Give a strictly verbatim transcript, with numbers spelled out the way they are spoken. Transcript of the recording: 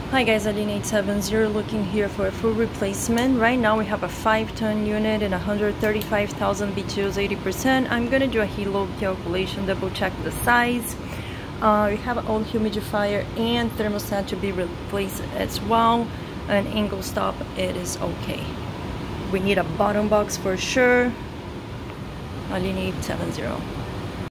Hi guys, Aline eight seven zero looking here for a full replacement. Right now we have a five ton unit and one hundred thirty-five thousand B T Os, eighty percent. I'm gonna do a heat load calculation, double check the size. Uh, we have an old humidifier and thermostat to be replaced as well. An angle stop, it is okay. We need a bottom box for sure. Aline eight seven zero.